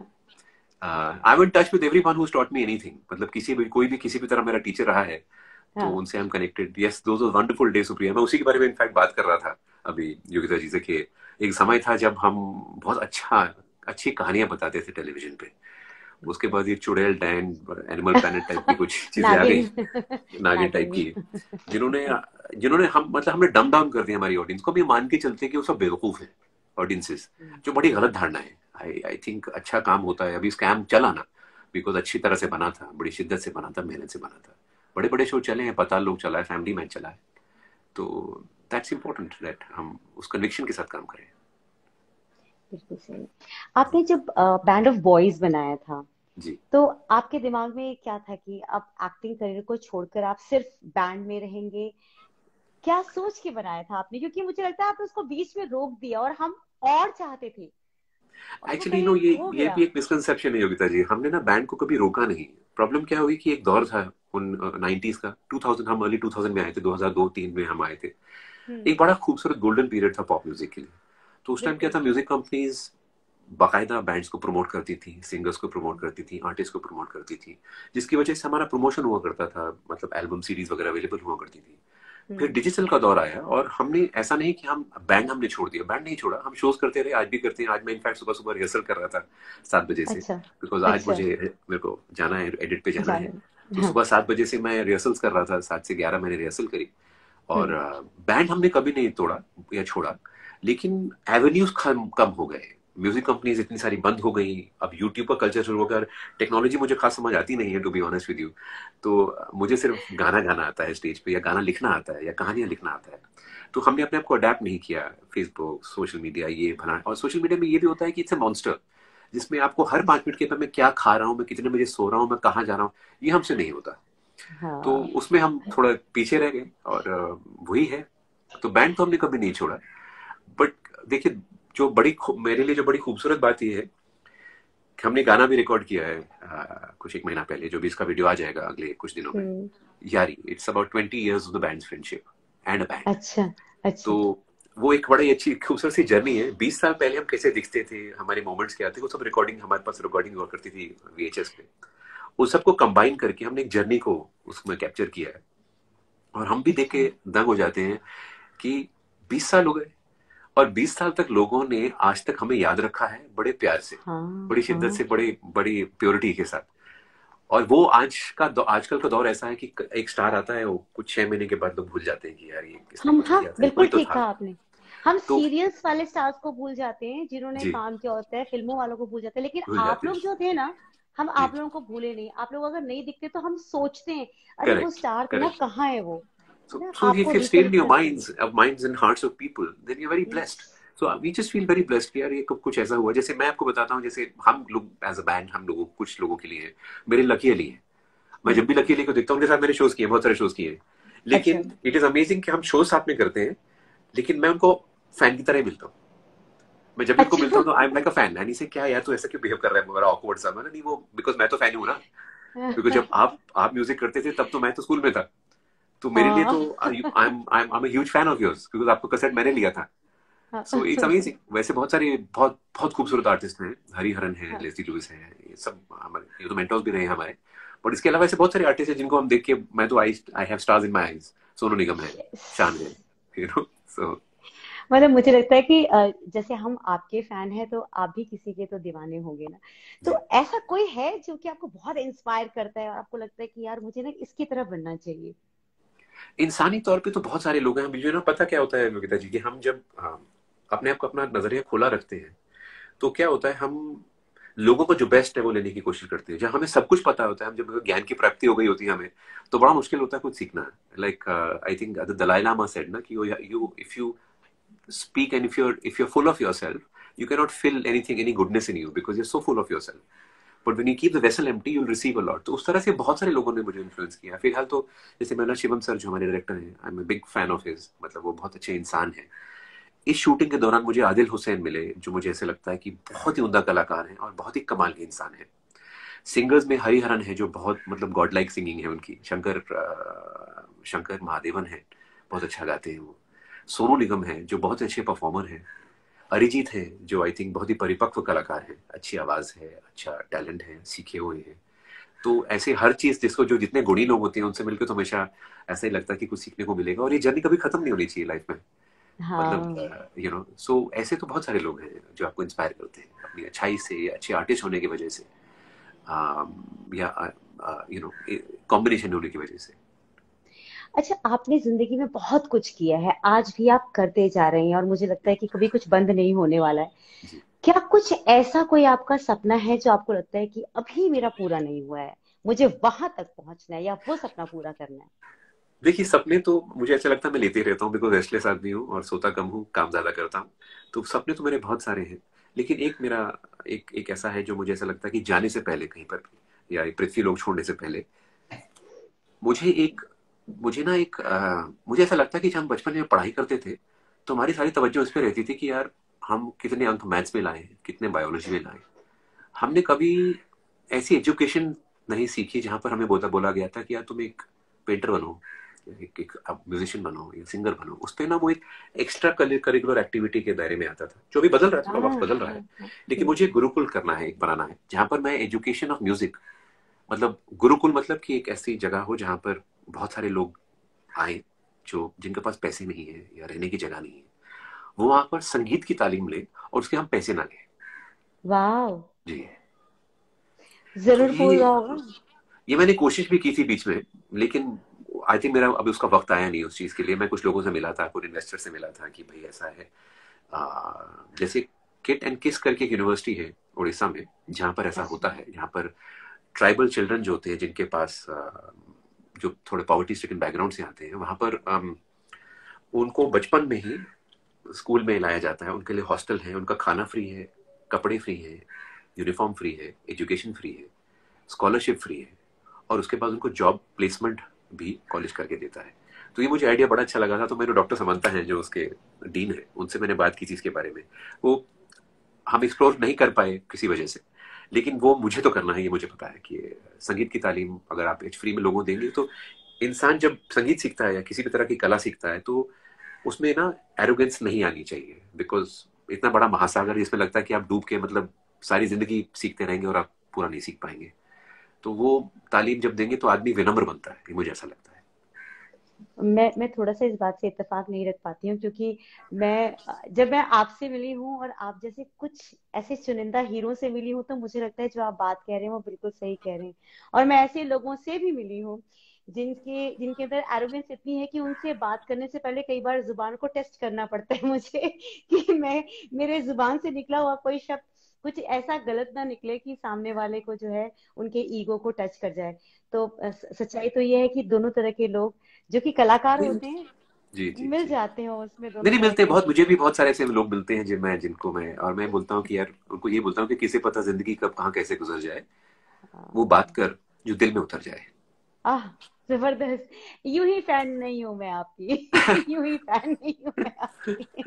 I am in touch with everyone who has taught me anything. मतलब किसी भी कोई भी किसी भी तरह मेरा टीचर रहा है तो उनसे I am connected. Yes those were wonderful day Supriya. मैं उसी के बारे में इनफैक्ट बात कर रहा था अभी योगिता जी से कि एक समय था जब हम बहुत अच्छा अच्छी कहानियां बताते थे टेलीविजन पे। उसके बाद ये चुड़ैल डैन एनिमल प्लैनेट टाइप की कुछ चीजें आ गई, नागिन टाइप की, जिन्होंने जिन्होंने हम मतलब हमने डम डाउन कर दिया हमारी ऑडियंस को। भी मान के चलते कि वो सब बेवकूफ है ऑडियंसेस, जो बड़ी गलत धारणा है। आई आई थिंक अच्छा काम होता है। अभी स्कैम चला ना, बिकॉज अच्छी तरह से बना था, बड़ी शिद्दत से बना था, मेहनत से बना था। बड़े बड़े शो चले हैं, पता लोग चला है, फैमिली मैन चला है। तो दैट्स इम्पोर्टेंट दैट हम उस कन्विक्शन के साथ काम करें। बिल्कुल सही। आपने जब बैंड ऑफ बॉयज बनाया था जी, तो आपके दिमाग में क्या था कि अब एक्टिंग करियर को छोड़कर आप सिर्फ बैंड में रहेंगे? क्या सोच के बनाया था आपने? क्योंकि मुझे लगता है आपने उसको बीच में रोक दिया और हम और चाहते थे। एक्चुअली नो ये ये भी एक मिसकंसेप्शन है योगिता जी। हमने ना बैंड को कभी रोका नहीं। प्रॉब्लम क्या हुई कि एक दौर था उन नाइंटीज़ का, टू थाउज़ेंड, हम अर्ली टू थाउज़ेंड में आए थे, दो हज़ार दो तीन में हम आए थे। एक बड़ा खूबसूरत गोल्डन पीरियड था पॉप म्यूजिक के लिए। तो उस टाइम क्या था, म्यूजिक कंपनीज बाकायदा बैंड्स को प्रमोट करती थी, सिंगर्स को प्रमोट करती थी, आर्टिस्ट को प्रमोट करती थी, जिसकी वजह से हमारा प्रमोशन हुआ करता था। मतलब एल्बम सीरीज वगैरह अवेलेबल हुआ करती थी। फिर डिजिटल का दौर आया और हमने ऐसा नहीं कि हम बैंड हमने छोड़ दिया, बैंड नहीं छोड़ा, हम शोज करते रहे, आज भी करते हैं। आज मैं इनफैक्ट सुबह सुबह रिहर्सल कर रहा था सात बजे से, बिकॉज आज मुझे मेरे को जाना है, एडिट पे जाना है। तो सुबह सात बजे से मैं रिहर्सल्स कर रहा था, सात से ग्यारह मैंने रिहर्सल करी। और बैंड हमने कभी नहीं तोड़ा या छोड़ा, लेकिन एवेन्यूज कम हो गए। म्यूजिक कंपनीज इतनी सारी बंद हो गई, अब यूट्यूब का कल्चर शुरू होकर, टेक्नोलॉजी मुझे खास समझ आती नहीं है to be honest with you, तो मुझे सिर्फ गाना गाना आता है स्टेज पे, या गाना लिखना आता है, या कहानियां लिखना आता है। तो हमने अपने आप को अडेप्ट नहीं किया, फेसबुक, सोशल मीडिया, ये भला। और सोशल मीडिया में ये भी होता है कि इट्स अ मॉन्स्टर, जिसमें आपको हर पांच मिनट के बाद मैं क्या खा रहा हूँ, मैं कितने बजे सो रहा हूँ, मैं कहाँ जा रहा हूँ, ये हमसे नहीं होता। तो हाँ उसमें हम थोड़ा पीछे रह गए, और वही है। तो बैंड तो हमने कभी नहीं छोड़ा। बट देखिए, जो बड़ी मेरे लिए जो बड़ी खूबसूरत बात ये है कि हमने गाना भी रिकॉर्ड किया है आ, कुछ एक महीना पहले, जो भी इसका वीडियो आ जाएगा अगले कुछ दिनों में। हम्म Yaari, it's about twenty years of the band's friendship and a band. अच्छा अच्छा तो वो एक बड़ी अच्छी खूबसूरत सी जर्नी है। बीस साल पहले हम कैसे दिखते थे, हमारे मोमेंट्स क्या थे, वो सब रिकॉर्डिंग, हमारे पास रिकॉर्डिंग हुआ करती थी वीएचएस पे। उस सबको कंबाइन करके हमने एक जर्नी को उसमें कैप्चर किया है। और हम भी देख अच्छा के दंग हो जाते हैं कि बीस साल हो गए, और बीस साल तक लोगों ने आज तक हमें याद रखा है बड़े प्यार से, हाँ बड़ी शिद्दत हाँ से, बड़ी बड़ी प्योरिटी के साथ। और वो आज का दौ, आजकल का दौर ऐसा है कि एक स्टार आता है, वो कुछ छह महीने के बाद लोग भूल जाते हैं कि यार ये किसने हम कुछ हाँ किया था, ये बिल्कुल कोई तो ठीक था। कहा आपने। हम तो सीरियल्स वाले स्टार्स को भूल जाते हैं जिन्होंने जी, काम किया होता है, फिल्मों वालों को भूल जाते हैं, लेकिन भूल आप जाते हैं। लोग जो थे ना, हम जी, आप लोगों को भूले नहीं। आप लोग अगर नहीं दिखते तो हम सोचते हैं अरे वो करेक्ट, स्टार थे ना, करेक्ट। कहाँ है वो, है So, ना, so if आपको you've stayed in recollect your करते हैं। minds, of minds and hearts of people, then you're very yes blessed. So we just feel very blessed कि यार ये कब कुछ ऐसा हुआ। जैसे मैं आपको बताता हूँ, जैसे हम लोग एज अ बैंड, हम लोगों कुछ लोगों के लिए है, मेरे लकी अली है। मैं जब भी लकी अली को देखता हूँ, उनके साथ मैंने शोज किए, बहुत सारे शोज किए हैं। अच्छा लेकिन इट इज अमेजिंग कि हम शोज साथ में करते हैं, लेकिन मैं उनको फैन की तरह ही मिलता हूँ। मैं जब भी उनको मिलता अच्छा हूँ तो I am like a fan, यानी से क्या यार तू ऐसा क्यों बिहेव कर रहा है, मेरा ऑकवर्ड सा। मैंने नहीं, वो बिकॉज मैं तो फैन हूँ ना, क्योंकि जब आप आप म्यूजिक करते थे तब तो मैं तो स्कूल में था। तो मेरे लिए तो हाँ I am I am I huge fan of yours, because आपको कैसेट मैंने लिया था। So it's amazing. वैसे बहुत सारे बहुत बहुत खूबसूरत आर्टिस्ट हैं, हरिहरन है, लेस्ली लुइस है, ये सब हमारे, ये तो मेंटोर्स भी रहे हैं हमारे। बट इसके अलावा ऐसे बहुत सारे आर्टिस्ट हैं जिनको हम देख के मैं तो I I have stars in my eyes. Sonu Nigam है, शान है, यू नो। सो मतलब मुझे लगता है कि अ, जैसे हम आपके फैन हैं तो आप भी किसी के तो दीवाने होंगे ना। तो जी, ऐसा कोई है जो कि आपको बहुत इंस्पायर करता है और आपको लगता है कि यार मुझे ना इसकी तरह बनना चाहिए। इंसानी तौर पे तो बहुत सारे लोग हैं। मुझे ना पता क्या होता है योगिता जी, कि हम जब हाँ, अपने आप को, अपना नजरिया खुला रखते हैं, तो क्या होता है, हम लोगों को जो बेस्ट है वो लेने की कोशिश करते हैं। जब हमें सब कुछ पता होता है, हम जब ज्ञान की प्राप्ति हो गई होती है हमें, तो बड़ा मुश्किल होता है कुछ सीखना। Like I think the Dalai Lama said ना कि you if you speak, and if you're if you're full of yourself, you cannot fill anything, any goodness in you, because you're so full of yourself. But when you keep the vessel empty, you'll receive a lot. तो उस तरह से बहुत सारे लोगों ने मुझे influence किया। फिलहाल तो जैसे मैंने शिवम सर जो हमारे डायरेक्टर हैं, I am a big fan of his, मतलब वो बहुत अच्छे इंसान हैं। इस शूटिंग के दौरान मुझे आदिल हुसैन मिले, जो मुझे ऐसे लगता है कि बहुत ही उम्दा कलाकार हैं और बहुत ही कमाल के इंसान हैं। सिंगर्स में हरिहरन है, जो बहुत मतलब गॉड लाइक सिंगिंग है उनकी। शंकर अ, शंकर महादेवन है, बहुत अच्छा गाते हैं वो। सोनू निगम है, जो बहुत अच्छे परफॉर्मर हैं। अरिजीत है, जो आई थिंक बहुत ही परिपक्व कलाकार है, अच्छी आवाज है, अच्छा टैलेंट है, सीखे हुए हैं। तो ऐसे हर चीज, जिसको जो जितने गुणी लोग होते हैं उनसे मिलकर तो हमेशा ऐसा ही लगता है कि कुछ सीखने को मिलेगा, और ये जर्नी कभी खत्म नहीं होनी चाहिए लाइफ में। हाँ मतलब यू नो, सो ऐसे तो बहुत सारे लोग हैं जो आपको इंस्पायर करते हैं अपनी अच्छाई से, या अच्छे आर्टिस्ट होने की वजह से, um, या यू नो कॉम्बिनेशन होने की वजह से। अच्छा, आपने जिंदगी में बहुत कुछ किया है, आज भी आप करते जा रहे हैं और मुझे लगता है कि कभी कुछ बंद नहीं होने वाला है। जी, क्या कुछ ऐसा कोई आपका सपना है जो आपको लगता है कि अभी मेरा पूरा नहीं हुआ है, मुझे वहां तक पहुंचना है या वो सपना पूरा करना है? देखिए सपने तो मुझे ऐसा लगता है मैं लेते ही रहता हूँ, बिकॉज रेस्टलेस आदमी हूँ और सोता कम हूँ, काम ज्यादा करता हूँ। तो सपने तो मेरे बहुत सारे हैं, लेकिन एक मेरा एक एक ऐसा है जो मुझे ऐसा लगता है कि जाने से पहले कहीं पर भी, या ये पृथ्वी लोग छोड़ने से पहले, मुझे एक मुझे ना एक अ, मुझे ऐसा लगता है कि जब हम बचपन में पढ़ाई करते थे, तो हमारी सारी तवज्जो इस पे रहती थी कि यार हम कितने अंक मैथ्स में लाए, कितने बायोलॉजी में लाए। हमने कभी ऐसी एजुकेशन नहीं सीखी जहां पर हमें बोला बोला गया था कि यार तुम एक पेंटर बनो, एक, एक म्यूजिशियन बनो, या सिंगर बनो। उस पे ना वो एक एक्स्ट्रा करिकुलर एक्टिविटी के दायरे में आता था, जो भी बदल रहा है, हाँ थोड़ा वक्त बदल रहा है। हाँ हाँ लेकिन हम्म, मुझे गुरुकुल करना है, एक बनाना है, जहां पर मैं एजुकेशन ऑफ म्यूजिक, मतलब गुरुकुल मतलब कि एक ऐसी जगह हो जहां पर बहुत सारे लोग आए, जो जिनके पास पैसे नहीं है या रहने की जगह नहीं है, वो वहां पर संगीत की तालीम ले, और उसके हम पैसे ना लें। वाह, जी। तो जरूर ये पूरा होगा। ये मैंने कोशिश भी की थी बीच में, लेकिन आई थिंक मेरा अभी उसका वक्त आया नहीं उस चीज के लिए। मैं कुछ लोगों से मिला था, कुछ इन्वेस्टर से मिला था कि भाई ऐसा है, आ, जैसे किट एंड किस करके एक यूनिवर्सिटी है उड़ीसा में, जहाँ पर ऐसा होता है, जहाँ पर ट्राइबल चिल्ड्रन जो होते हैं, जिनके पास जो थोड़े पॉवर्टी स्ट्रिकन बैकग्राउंड से आते हैं, वहाँ पर उनको बचपन में ही स्कूल में लाया जाता है। उनके लिए हॉस्टल है, उनका खाना फ्री है, कपड़े फ्री है, यूनिफॉर्म फ्री है, एजुकेशन फ्री है, स्कॉलरशिप फ्री है, और उसके बाद उनको जॉब प्लेसमेंट भी कॉलेज करके देता है। तो ये मुझे आइडिया बड़ा अच्छा लगा था। तो मेरे डॉक्टर समंता हैं जो उसके डीन है, उनसे मैंने बात की थी इसके बारे में। वो हम एक्सप्लोर नहीं कर पाए किसी वजह से, लेकिन वो मुझे तो करना है, ये मुझे पता है कि संगीत की तालीम अगर आप एच फ्री में लोगों देंगे, तो इंसान जब संगीत सीखता है या किसी भी तरह की कला सीखता है, तो उसमें ना एरोगेंस नहीं आनी चाहिए। बिकॉज इतना बड़ा महासागर जिसमें लगता है कि आप डूब के मतलब सारी जिंदगी सीखते रहेंगे और आप पूरा नहीं सीख पाएंगे। तो वो तालीम जब देंगे तो आदमी विनम्र बनता है, ये मुझे ऐसा लगता है। मैं मैं थोड़ा सा इस बात से इत्तेफाक नहीं रख पाती हूँ, क्योंकि मैं जब मैं आपसे मिली हूँ और आप जैसे कुछ ऐसे चुनिंदा हीरो से मिली हूँ, तो मुझे लगता है जो आप बात कह रहे हैं वो बिल्कुल सही कह रहे हैं। और मैं ऐसे लोगों से भी मिली हूँ जिनके जिनके अंदर एरोगेंस इतनी है कि उनसे बात करने से पहले कई बार जुबान को टेस्ट करना पड़ता है मुझे कि मैं मेरे जुबान से निकला हुआ कोई शब्द कुछ ऐसा गलत ना निकले कि सामने वाले को जो है उनके ईगो को टच कर जाए। तो सच्चाई तो ये है कि दोनों तरह के लोग जो कि कलाकार होते हैं जी जी मिल जी जाते हैं उसमें, नहीं दोनों नहीं तरह मिलते के बहुत, लोग। मुझे भी बहुत सारे ऐसे लोग मिलते हैं जिन मैं जिनको मैं और मैं बोलता हूँ कि यार उनको ये बोलता हूँ कि किसे पता जिंदगी कब कहाँ कैसे गुजर जाए, वो बात कर जो दिल में उतर जाए। आह, जबरदस्त। यूं ही फैन नहीं हूं मैं आपकी यूं ही फैन नहीं हूं मैं आपकी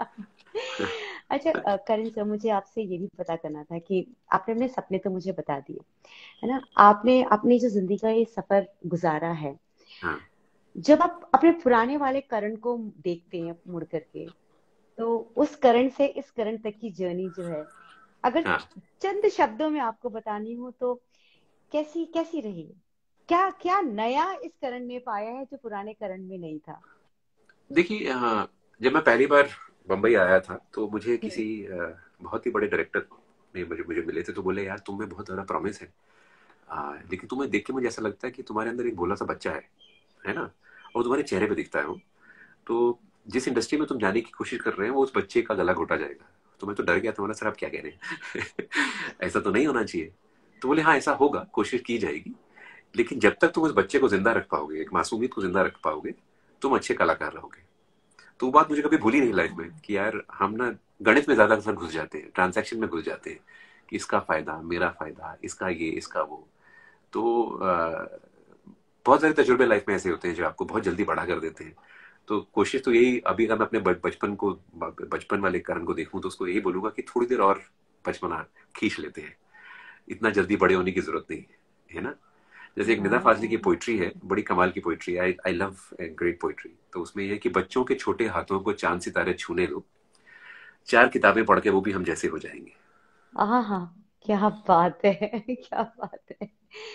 अच्छा अ, करण सर, मुझे आपसे ये भी पता करना था कि आपने अपने सपने तो मुझे बता दिए, है ना। आपने अपनी जो जिंदगी का ये सफर गुजारा है, हाँ जब आप अपने पुराने वाले करण को देखते हैं मुड़ करके, तो उस करण से इस करण तक की जर्नी जो है, अगर हाँ चंद शब्दों में आपको बतानी हो तो कैसी कैसी रही? क्या क्या नया इस करण ने पाया है जो पुराने करण में नहीं था? देखिए, अ, जब मैं पहली बार बम्बई आया था तो मुझे हम्म, किसी अ, बहुत ही बड़े डायरेक्टर ने मुझे मुझे मिले थे। तो बोले यार तुम में बहुत ज्यादा प्रॉमिस है, आ, लेकिन तुम्हें देख के मुझे ऐसा लगता है कि तुम्हारे अंदर एक भोला सा बच्चा है है ना, और तुम्हारे चेहरे पे दिखता है वो। तो जिस इंडस्ट्री में तुम जाने की कोशिश कर रहे हैं वो उस बच्चे का गला घोटा जाएगा। तो मैं तो डर गया था, सर आप क्या कह रहे हैं ऐसा तो नहीं होना चाहिए। तो बोले हाँ ऐसा होगा, कोशिश की जाएगी, लेकिन जब तक तुम उस बच्चे को जिंदा रख पाओगे, एक मासूमियत को जिंदा रख पाओगे, तुम अच्छे कलाकार रहोगे। तो वो बात मुझे कभी भूली नहीं लाइफ में कि यार हम ना गणित में ज्यादा सर घुस जाते हैं, ट्रांजैक्शन में घुस जाते हैं कि इसका फायदा मेरा फायदा, इसका ये इसका वो। तो आ, बहुत सारे तजुर्बे लाइफ में ऐसे होते हैं जो आपको बहुत जल्दी बड़ा कर देते हैं। तो कोशिश तो यही, अभी अगर मैं अपने बचपन को बचपन वाले करण को देखूं तो उसको यही बोलूंगा कि थोड़ी देर और बचपना खींच लेते हैं, इतना जल्दी बड़े होने की जरूरत नहीं है, है ना। जैसे एक निदा फाजली की हाँ, पोइट्री है, बड़ी कमाल की पोइट्री है, I I love great poetry. तो उसमें यह है कि बच्चों के छोटे हाथों को चांद सितारे छूने दो, चार किताबें पढ़ के वो भी हम जैसे हो जाएंगे। हाँ, हाँ, क्या बात है क्या बात है।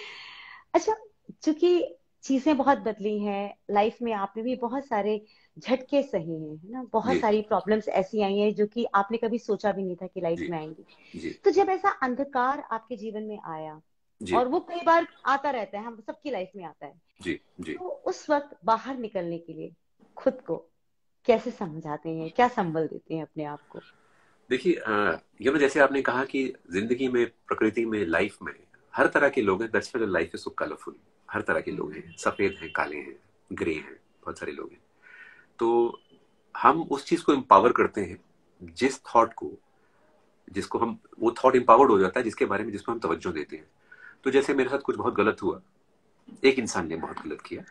अच्छा, चूंकि चीजें बहुत बदली हैं लाइफ में, आपने भी बहुत सारे झटके सहे हैं, है ना, बहुत जी सारी प्रॉब्लम्स ऐसी आई हैं जो कि आपने कभी सोचा भी नहीं था कि लाइफ जी में आएंगी। जी तो जब ऐसा अंधकार आपके जीवन में आया, जी और वो कई बार आता रहता है, हम सबकी लाइफ में आता है, जी जी तो उस वक्त बाहर निकलने के लिए खुद को कैसे समझाते हैं, क्या संबल देते हैं अपने आप को? देखिए, अ, ये ना जैसे आपने कहा कि जिंदगी में, प्रकृति में, लाइफ में हर तरह के लोग हैं। That's why life is so colourful. हर तरह के लोग हैं, सफेद हैं, काले हैं, ग्रे हैं, बहुत सारे लोग हैं। तो हम उस चीज को एम्पावर करते हैं, जिस थॉट को, जिसको हम, वो थॉट एम्पावर्ड हो जाता है जिसके बारे में, जिसको हम तवज्जो देते हैं। तो जैसे मेरे साथ कुछ बहुत गलत हुआ, एक इंसान ने बहुत गलत किया,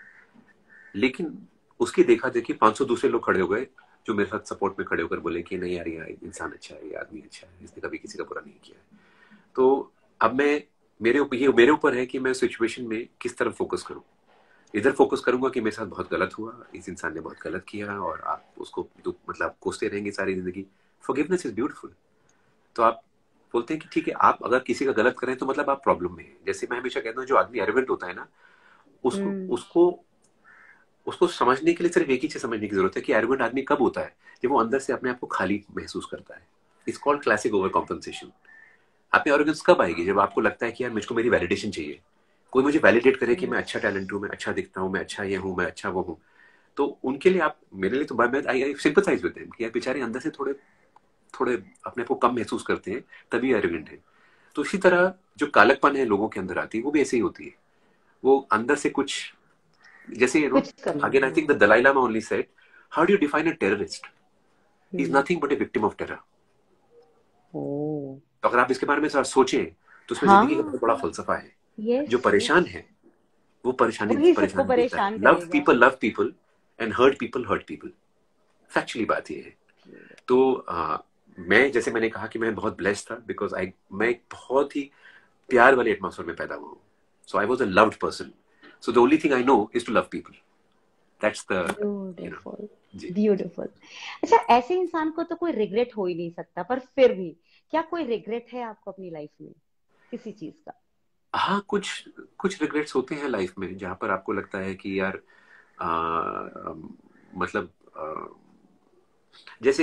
लेकिन उसकी देखा देखी पांच सौ दूसरे लोग खड़े हो गए जो मेरे साथ सपोर्ट में खड़े होकर बोले कि नहीं यार ये इंसान अच्छा है, ये आदमी अच्छा है, इसने कभी किसी का बुरा नहीं किया है। तो अब मैं, मेरे ऊपर, ये मेरे ऊपर है कि मैं सिचुएशन में किस तरफ फोकस करूं। इधर फोकस करूंगा कि मेरे साथ बहुत गलत हुआ, इस इंसान ने बहुत गलत किया, और आप उसको दुख मतलब कोसते रहेंगे सारी जिंदगी। Forgiveness is beautiful. तो आप बोलते हैं कि ठीक है, आप अगर किसी का गलत करें तो मतलब आप प्रॉब्लम में हैं। जैसे मैं हमेशा कहता हूँ, जो आदमी एरोगेंट होता है ना, उसको हम्म। उसको उसको समझने के लिए सिर्फ एक ही चीज समझने की जरूरत है कि एरोगेंट आदमी कब होता है, जब वो अंदर से अपने आप को खाली महसूस करता है। It's called classic overcompensation. आप में ऑर्गेन्स कब आएगी, जब आपको लगता है कि यार मुझको मेरी वैलिडेशन चाहिए, कोई मुझे वैलिडेट करे कि मैं अच्छा टैलेंट हूँ, मैं अच्छा दिखता हूँ, मैं अच्छा ये हूँ, मैं अच्छा वो हूँ। तो उनके लिए आप, मेरे लिए तो मैं आई सिंपैथाइज विद देम कि यार बेचारे अंदर से थोड़े थोड़े अपने आप को कम महसूस करते हैं तभी एरोगेंट है। तो इसी तरह जो कालकपन है लोगों के अंदर आती है वो भी ऐसे ही होती है। वो अंदर से कुछ जैसे यू नो कुछ कमी अगेन आई है। Think the Dalai Lama only said how do you define a terrorist, he is हम्म। Nothing but a victim of terror. ओ। तो अगर आप इसके बारे में थोड़ा सोचें तो उसमें जिंदगी का हाँ। बहुत बड़ा फलसफा है। जो यस परेशान यस। है वो परेशानी वही सबको परेशानी देता है। परेशान लव करेगा। People love people and hurt people hurt people. Factually बात ये है। तो आ, मैं जैसे मैंने कहा कि मैं बहुत ब्लेस्ड था बिकॉज आई मैं एक बहुत ही प्यार वाले एटमॉस्फेयर में पैदा हुआ हूँ। So I was a loved person. So the only thing I know is to love people. That's the you know. Beautiful. जी ब्यूटीफुल। अच्छा, ऐसे इंसान को तो कोई रिग्रेट हो ही नहीं सकता, पर फिर भी क्या कोई रिग्रेट है आपको अपनी लाइफ में किसी चीज का? हाँ, कुछ कुछ रिग्रेट्स होते हैं लाइफ में जहां पर आपको लगता है कि यार आ, मतलब आ, जैसे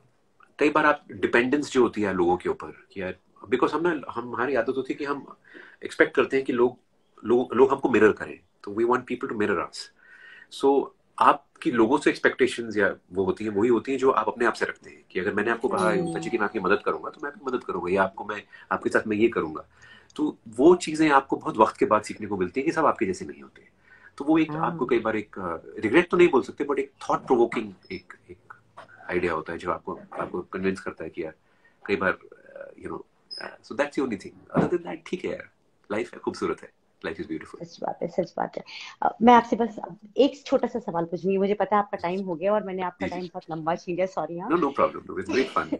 कई बार आप डिपेंडेंस जो होती है लोगों के ऊपर कि यार बिकॉज हम ना हम हमारी आदत होती है कि हम एक्सपेक्ट करते हैं कि लोग लोग लोग हमको मिरर करें। तो we want people to mirror us. So आपकी लोगों से एक्सपेक्टेशंस या वो होती हैं वही होती हैं जो आप अपने आप से रखते हैं कि अगर मैंने आपको कहा सच्ची कि मैं आपकी मदद करूंगा तो मैं आपकी मदद करूंगा या आपको मैं आपके साथ मैं ये करूंगा। तो वो चीजें आपको बहुत वक्त के बाद सीखने को मिलती है कि सब आपके जैसे नहीं होते। तो वो एक आपको हाँ। कई बार एक रिग्रेट तो नहीं बोल सकते बट एक थॉट प्रोवोकिंग एक एक आइडिया होता है जो आपको आपको कन्विंस करता है कि यार कई बार you know so that's the only thing. Other than that ठीक है यार, लाइफ है, खूबसूरत है, लाइफ इज ब्यूटीफुल। सच बात है, सच बात है। अ, मैं आपसे बस एक छोटा सा सवाल पूछूंगी, मुझे पता है आपका टाइम हो गया और मैंने आपका जी जी। टाइम बहुत लंबा छीन लिया, सॉरी। हाँ। No no problem, no it's great fun.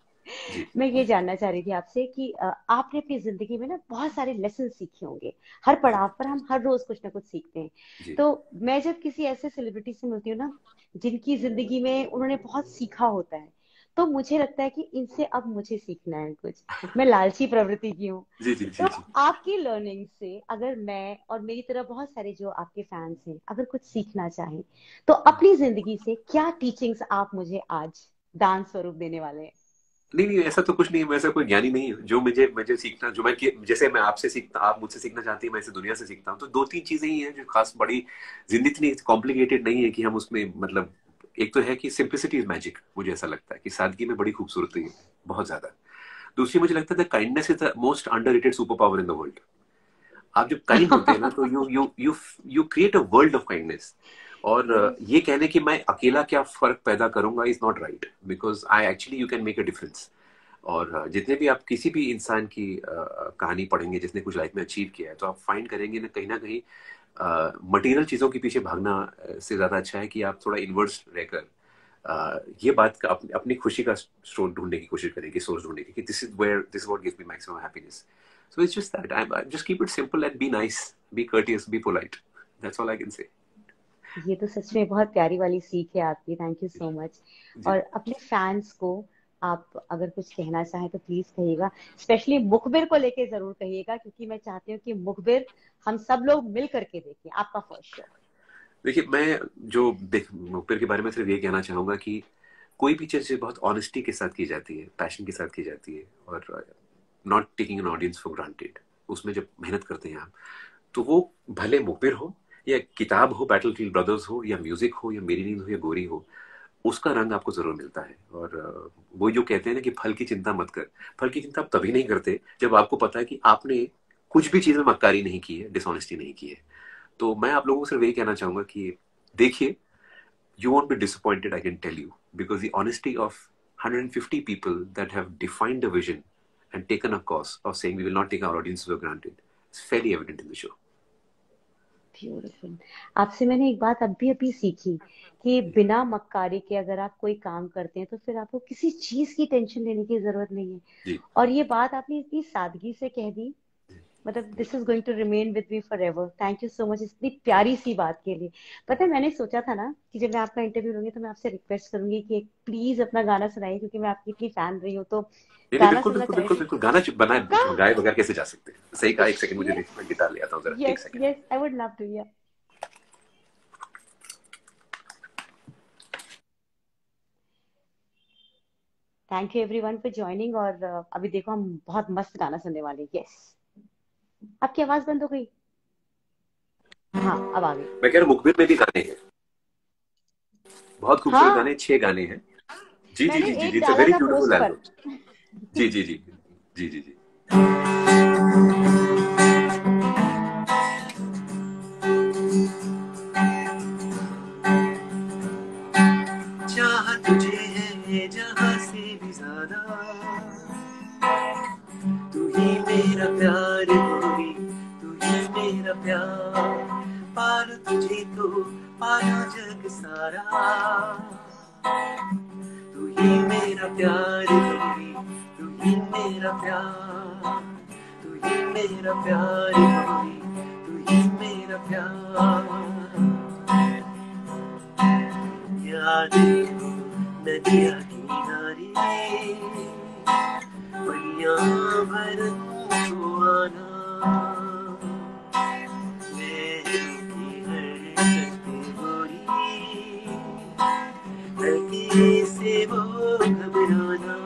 जी मैं ये जानना चाह रही थी आपसे कि अ, आपने अपनी जिंदगी में ना बहुत सारे लेसन सीखे होंगे। हर जी पड़ाव पर हम हर रोज कुछ ना कुछ सीखते हैं। जी तो मैं जब किसी ऐसे सेलिब्रिटी से मिलती हूँ ना, जिनकी जिंदगी में उन्होंने बहुत सीखा होता है, तो मुझे लगता है कि इनसे अब मुझे सीखना है कुछ। मैं लालची प्रवृत्ति की हूँ। जी जी तो जी जी। आपकी लर्निंग से अगर मैं और मेरी तरह बहुत सारे जो आपके फैंस हैं अगर कुछ सीखना चाहें, तो अपनी जिंदगी से क्या टीचिंग्स आप मुझे आज दान स्वरूप देने वाले हैं? नहीं नहीं ऐसा तो कुछ नहीं है, मैं ऐसा कोई ज्ञानी नहीं हूँ। जो मुझे मुझे सीखना जो मैं कि- जैसे मैं आपसे सीखता आप मुझसे सीखना चाहती हैं मैं इसे दुनिया से सीखता हूँ। तो दो तीन चीजें ही हैं जो खास बड़ी जिंदगी इतनी कॉम्प्लिकेटेड नहीं है कि हम उसमें मतलब एक तो है कि सिंप्लिसिटी इज मैजिक। मुझे ऐसा लगता है कि सादगी में बड़ी खूबसूरती है बहुत ज्यादा। दूसरी मुझे लगता है kindness is the most underrated super power in the world. आप जब काइंड होते हैं ना तो you you you you create a world of kindness. और uh, यस। ये कहने कि मैं अकेला क्या फर्क पैदा करूंगा is not right because I actually you can make a difference. और uh, जितने भी आप किसी भी इंसान की uh, कहानी पढ़ेंगे जिसने कुछ लाइफ में अचीव किया है तो आप फाइंड करेंगे ना कहीं ना कहीं मटेरियल uh, चीजों के पीछे भागना uh, से ज्यादा अच्छा है कि आप थोड़ा इन्वर्स रहकर uh, ये बात का अपनी, अपनी खुशी का स्रोत ढूंढने की कोशिश करें कि सोर्स ढूंढने की कि this is where this is what gives me maximum happiness. So it's just that I, I just keep it simple and be nice, be courteous, be polite. That's all I can say. ये तो सच में बहुत प्यारी वाली सीख है आपकी, thank you so much. जी और अपने फैंस को आप अगर कुछ कहना चाहें तो प्लीज कहिएगा, स्पेशली मुखबिर को लेके जरूर कहिएगा, क्योंकि मैं चाहती हूँ कि मुखबिर हम सब लोग मिल करके देखें, आपका फर्स्ट शो। देखिए मैं जो देख मुखबिर के बारे में सिर्फ ये कहना चाहूंगा कि कोई भी चीज बहुत ऑनेस्टी के साथ की जाती है, पैशन के साथ की जाती है और not taking an audience for granted. उसमें जब मेहनत करते हैं आप तो वो भले मुखबिर हो या किताब हो, बैटलफील्ड ब्रदर्स हो या म्यूजिक हो या मेरी नींद हो या गोरी हो, उसका रंग आपको जरूर मिलता है। और अ, वो जो कहते हैं ना कि फल की चिंता मत कर, फल की चिंता आप तभी नहीं करते जब आपको पता है कि आपने कुछ भी चीज में मक्कारी नहीं की है, डिसऑनेस्टी नहीं की है। तो मैं आप लोगों को सिर्फ यही कहना चाहूंगा कि देखिए you won't be disappointed, I can tell you, because the honesty of one hundred fifty people that have defined a vision and taken a course of saying we will not take our audiences for granted is fairly evident in the show. Beautiful. आपसे मैंने एक बात अभी अभी सीखी कि बिना मक्कारी के अगर आप कोई काम करते हैं तो फिर आपको किसी चीज की टेंशन लेने की जरूरत नहीं है। जी और ये बात आपने इतनी सादगी से कह दी, मतलब this is going to remain with me forever. Thank you so much इतनी प्यारी सी बात के लिए। पता है, मैंने सोचा था ना कि जब मैं आपका इंटरव्यू लूंगी तो मैं आपसे रिक्वेस्ट करूंगी कि एक प्लीज अपना गाना सुनाइए, क्योंकि मैं आपकी इतनी फैन रही हूँ, तो नहीं नहीं गाना बिल्कुल सुनना बिल्कुल बिल्कुल चाहेंगे? बिल्कुल गाना च- बनाए पक्का। गाए बगैर कैसे जा सकते हैं। सही कहा, एक सेकंड मुझे यस देखिए मैं गिटार ले आता हूँ जरा, एक yes second. Yes, I would love to. या thank you everyone for joining. और uh, अभी देखो हम बहुत मस्त गाना सुनने वाले हैं। यस। आपकी आवाज बंद हो गई? हाँ, अब आ गई। मैं कह रहा हूँ मुखबिर में भी गाने हैं, बहुत खूबसूरत हाँ। गाने, छह गाने हैं जी जी मैंने जी जी एक इट्स अ डाला वेरी था ब्यूटीफुल पोस्ट पर। एल्बम। जी जी जी जी जी जी। चाह तुझे है जहां से भी ज्यादा, तू ही मेरा प्यार गोरी, तू ही मेरा प्यार, पालू तुझे तो पालू जग सारा, तू ही मेरा प्यार गोरी, तू ही मेरा प्यार, तू ही मेरा प्यार गोरी, तू ही मेरा प्यार। याद हो नदिया किनारे मैया भरन को आना, लहरों की हरकतें गोरी, हल्के से वो घबराना,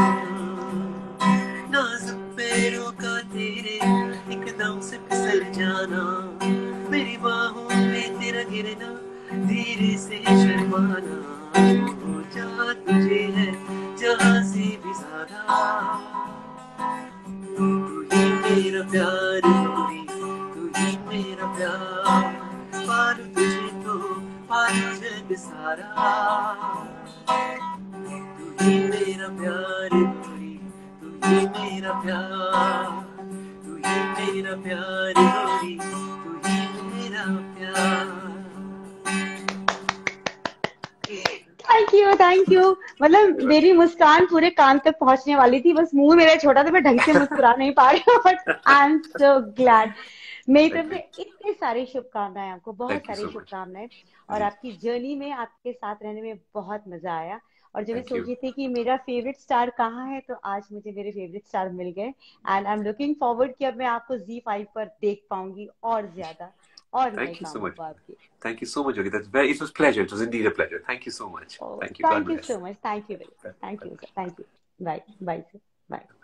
नाजुक पैरों का तेरे एकदम से फिसल जाना, मेरी बाहों में तेरा गिरना, धीरे से शर्माना, हो जा तुझे है जहां से भी ज्यादा, तू ही मेरा प्यार गोरी, तू ही मेरा प्यार, पालू तुझे तो पालू जग सारा, तू ही मेरा प्यार गोरी, तू ही मेरा प्यार, तू ही मेरा प्यार गोरी, तू ही मेरा प्यार। Thank you, thank you. मतलब मेरी मुस्कान पूरे कान तक पहुंचने वाली थी, बस मुंह मेरा छोटा था, मैं ढंग से मुस्कुरा नहीं पा रही हूँ, but I am so glad. मेरी तरफ से इतनी सारी शुभकामनाएं आपको, बहुत सारी शुभकामनाएं, और आपकी जर्नी में आपके साथ रहने में बहुत मजा आया। और जब मैं सोची थी कि मेरा फेवरेट स्टार कहाँ है, तो आज मुझे मेरे फेवरेट स्टार मिल गए, and I am looking forward कि अब मैं आपको ज़ी फाइव पर देख पाऊंगी और ज्यादा, और नए Thank you so कामों much. को आपके। Thank you so much, Yogi. That's very, it was pleasure. It was indeed a pleasure. Thank you so much. Oh, Thank you. God thank you bless. so much. Thank you very much. Thank you, sir. Thank you. Bye. Bye, sir. Bye.